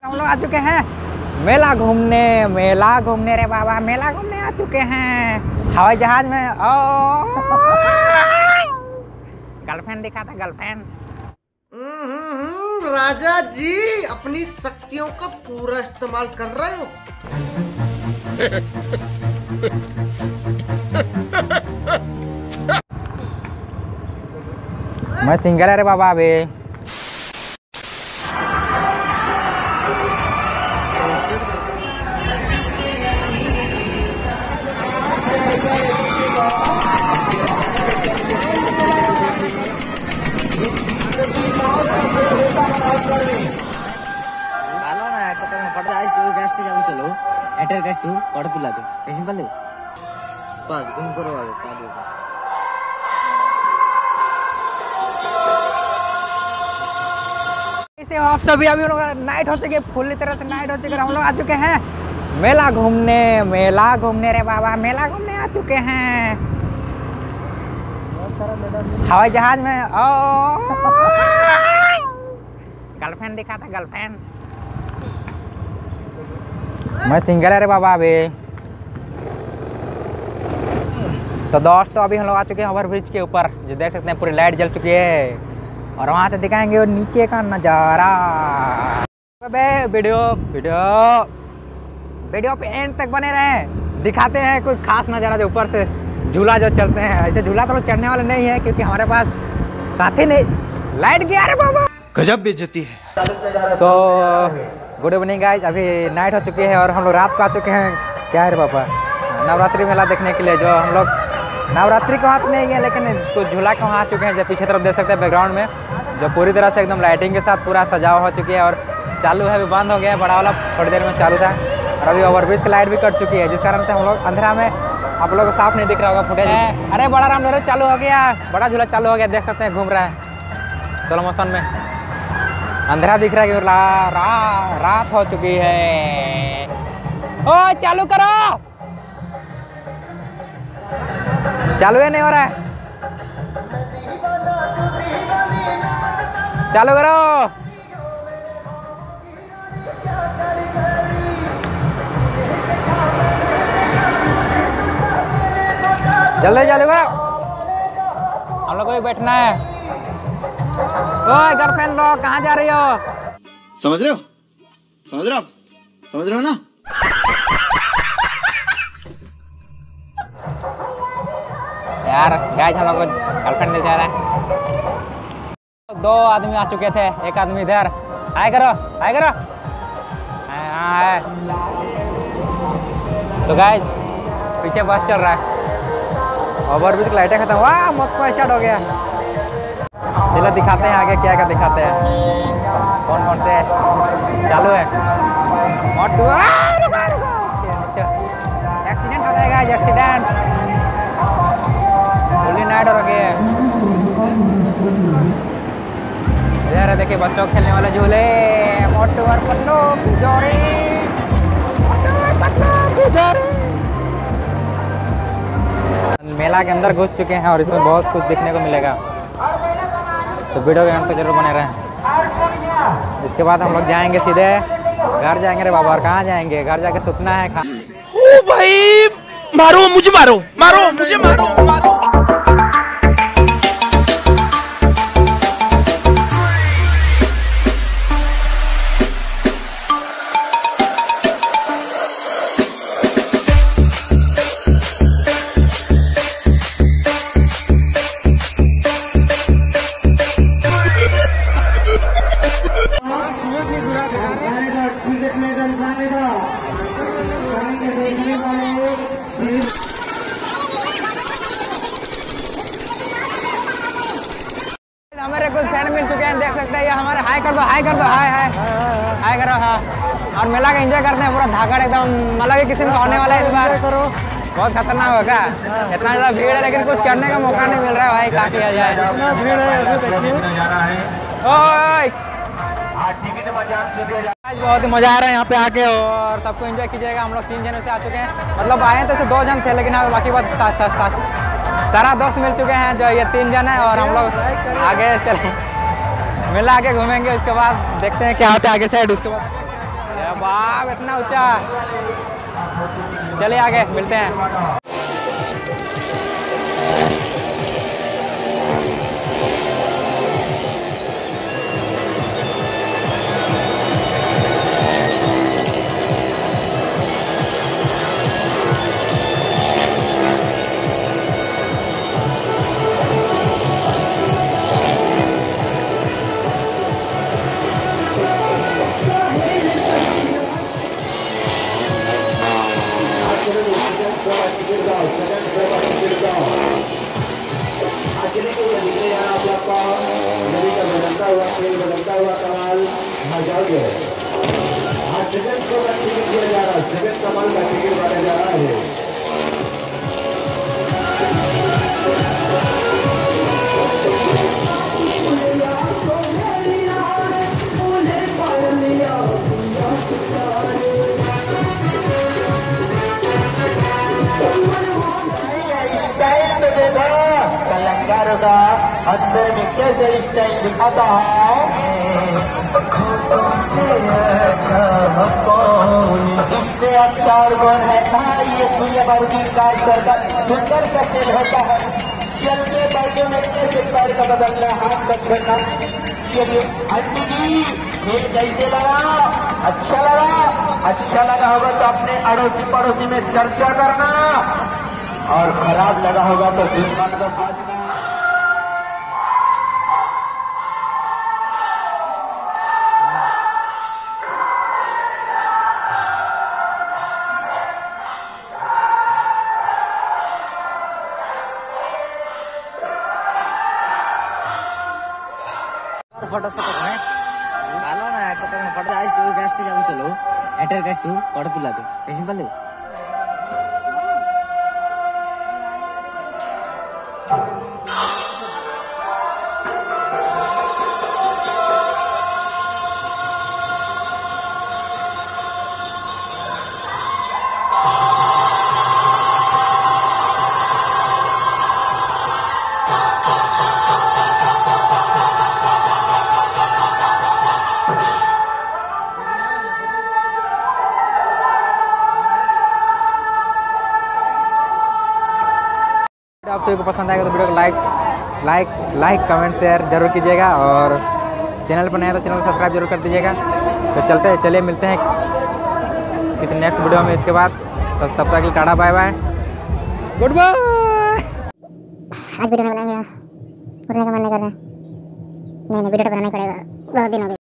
हम लोग आ चुके हैं मेला घूमने रे बाबा, मेला घूमने आ चुके हैं हवाई जहाज में। गर्लफ्रेंड दिखा था, गर्लफ्रेंड। राजा जी अपनी शक्तियों का पूरा इस्तेमाल कर रहे हो। मैं सिंगल है रे बाबा अभी। इसे आप सभी अभी नाइट हो चुके, फुल्ली तरह से नाइट हो चुके। हम लोग आ चुके हैं मेला घूमने रे बाबा, मेला घूमने आ चुके हैं हवाई जहाज में। गर्लफ्रेंड दिखा था, गर्लफ्रेंड। मैं सिंगल है रे बाबा अभी। तो दोस्तों अभी हम लोग आ चुके हैं ओवर ब्रिज के ऊपर, जो देख सकते हैं पूरी लाइट जल चुकी है और वहां से दिखाएंगे वो नीचे का नज़ारा। वीडियो पे एंड तक बने रहें, दिखाते हैं कुछ खास नज़ारा जो ऊपर से झूला जो चलते हैं। ऐसे झूला तो चढ़ने वाले नहीं है क्योंकि हमारे पास साथी नहीं। लाइट गया रे बाबा, गजब बेइज्जती है। सो गुड इवनिंग गाइज, अभी नाइट हो चुकी है और हम लोग रात को आ चुके हैं क्या है रे पापा, नवरात्रि मेला देखने के लिए। जो हम लोग नवरात्रि के वहाँ तो नहीं गए लेकिन कुछ झूला के वहाँ आ चुके हैं, जो पीछे तरफ देख सकते हैं बैकग्राउंड में, जो पूरी तरह से एकदम लाइटिंग के साथ पूरा सजाव हो चुकी है और चालू है। अभी बंद हो गया है, बड़ा वाला थोड़ी देर में चालू था और अभी ओवरब्रिज की लाइट भी कट चुकी है, जिस कारण से हम लोग अंधेरा में, आप लोगों को साफ नहीं दिख रहा होगा फुटेज। अरे बड़ा राम लोरे चालू हो गया, बड़ा झूला चालू हो गया, देख सकते हैं घूम रहा है स्लो मोशन में। अंधेरा दिख रहा है कि रात हो चुकी है। ओ चालू करो, चालू है नहीं हो रहा है, चालू करो। जल्दी चालू करो, हम लोग को भी बैठना है। ओए गर्लफ्रेंड लोग कहाँ जा रही हो? समझ रहे हो, समझ रहे हो, समझ रहे हो ना? यार गाइस हम लोग को गर्लफ्रेंड मिल जा रहा है। दो आदमी आ चुके थे, एक आदमी इधर। हाय करो, हाय करो। हाय। तो गाइस पीछे बस चल रहा है, ओवरब्रिज की लाइटें खत्म। वाह मौत को स्टार्ट हो गया। चलो दिखाते हैं आगे क्या क्या दिखाते हैं, कौन कौन से चालू है। एक्सीडेंट होता है गाइस, एक्सीडेंट। फुल्ली नाइट हो रखी है। इधर देखिए बच्चों खेलने वाले झूले, मोटू और पन्नू की जोड़ी, मोटू और पन्नू की जोड़ी। मेला के अंदर घुस चुके हैं और इसमें बहुत कुछ देखने को मिलेगा, तो वीडियो के अंत तक जरूर बने रहें। इसके बाद हम लोग जाएंगे सीधे घर जाएंगे रे बाबा। और कहाँ जाएंगे, घर जाके सुतना है। ओ भाई मारो मुझे, मारो मारो मुझे, मारो मारो। हमारे कुछ फ्रेंड मिल चुके हैं, देख सकते हैं। ये हमारे हाय कर दो, हाय कर दो, हाय हाय हाय करो। हाँ, और मेला का एंजॉय करते हैं, पूरा धाकड़ एकदम अलग ही किस्म का होने वाला है इस बार। बहुत खतरनाक होगा, इतना ज़्यादा भीड़ है लेकिन कुछ चढ़ने का मौका नहीं मिल रहा है भाई, क्या किया जाए। आज बहुत ही मजा आ रहा है यहाँ पे आके और सबको एंजॉय कीजिएगा। हम लोग 3 जनों से आ चुके हैं, मतलब आए तो 2 जन थे लेकिन बाकी बात सारा दोस्त मिल चुके हैं, जो ये 3 जन है। और हम लोग आगे चले, मेला आके घूमेंगे, उसके बाद देखते हैं क्या होता है आगे साइड। उसके बाद बाप इतना ऊंचा। चले आगे मिलते हैं। बदलता हुआ कमाल आज जगत को टिकट दिया जा रहा है। जगत कमाल का टिकट बांटा जा रहा है। कलंकार का अंदर में कैसे स्टाइल दिखाता है। इससे अवतार कौन है भाई, ये दुनिया भर की कार करता सुंदर का खेल होता है। चलते बाइकों में कैसे पैर का बदलना, हाथ तक करना। चलिए आंटी जी खेल कैसे लगा? अच्छा लगा होगा तो अपने अड़ोसी पड़ोसी में चर्चा करना, और खराब लगा होगा तो दुश्मन को फाड़ना। ফটো সেট করে ভালো না সেটা ফটো আইস ওই গাছতে যাবো চলো এটার গাছ তো ফটো তুলাবে দেখি পারলে आप सभी को पसंद आएगा तो वीडियो को लाइक कमेंट शेयर जरूर कीजिएगा, और चैनल पर नया तो चैनल को सब्सक्राइब जरूर कर दीजिएगा। तो चलिए मिलते हैं किसी नेक्स्ट वीडियो में। इसके बाद तब तक के लिए tata bye bye goodbye. आज वीडियो बनाएंगे, उठने का मन नहीं कर रहा है। नहीं वीडियो तो बनाना ही पड़ेगा, बहुत दिन हो गए।